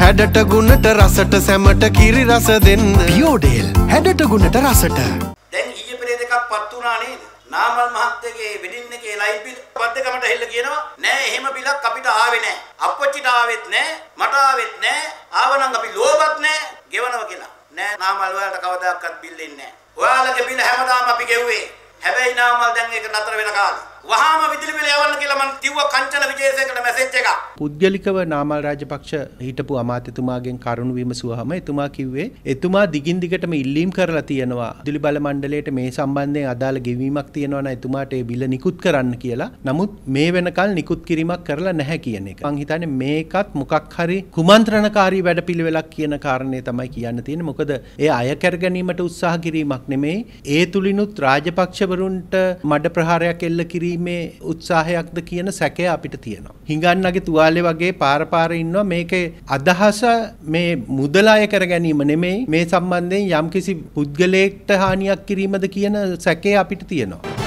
හැඩට ගුණට රසට සැමට කිරි රස දෙන්න පියෝඩේල් හැඩට ගුණට රසට. දැන් ඊයේ පෙරේ දෙකක් පත් වුණා නේද? නාමල් මහත්තයාගේ වෙඩින් එකේ ලයිව් බිල් පද්දකමට හෙල්ල කියනවා නෑ එහෙම බිලක් අපිට ආවේ නෑ. අප්පච්චිට ආවෙත් නෑ මට ආවෙත් නෑ. ආවනම් අපි ලෝභත් නෑ ගෙවනවා කියලා. නෑ නාමල් වලට කවදාකවත් බිල් එන්නේ නෑ. ඔයාලගේ බිල හැමදාම අපි ගෙව්වේ. හැබැයි නාමල් දැන් ඒක නතර වෙන කාලේ. වහාම විදුලි බිල යවන්න කියලා මම කිව්වා කංචන විජේසේකට මැසේජ් එකක්. පුද්ගලිකව නාමල් රාජපක්ෂ හිටපු අමාත්‍යතුමාගෙන් කරුණු විමසුවාම එතුමා කිව්වේ එතුමා දිගින් දිගටම ඉල්ලීම් කරලා තියෙනවා විදුලි බල මණ්ඩලයට මේ සම්බන්ධයෙන් අදාළ ගෙවීමක් තියෙනවා නම් එතුමාට ඒ බිල නිකුත් කරන්න කියලා. නමුත් මේ වෙනකල් නිකුත් කිරීමක් කරලා නැහැ කියන එක. මං හිතන්නේ මේකත් මොකක් හරි කුමන්ත්‍රණකාරී වැඩපිළිවෙලක් කියන කාරණේ තමයි කියන්න තියෙන්නේ. මොකද ඒ අය කර ගැනීමට උත්සාහ කිරීමක් නෙමෙයි. ඒ තුලිනුත් රාජපක්ෂවරුන්ට මඩ ප්‍රහාරයක් එල්ල කිරීම මේ උත්සාහයක්ද කියන සැකය අපිට තියෙනවා. හිඟන්නගේ තුවාලේ වගේ පාර ඉන්නවා මේකේ අදහස මේ මුදල අය කර ගැනීම නෙමෙයි මේ සම්බන්ධයෙන් යම්කිසි පුද්ගලයෙක්ට හානියක් කිරීමද කියන සැකය අපිට තියෙනවා.